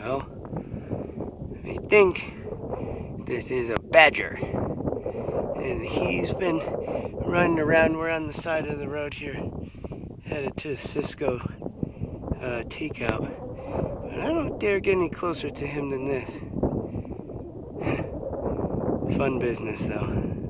Well, I think this is a badger. And he's been running around. We're on the side of the road here, headed to Cisco takeout. But I don't dare get any closer to him than this. Fun business though.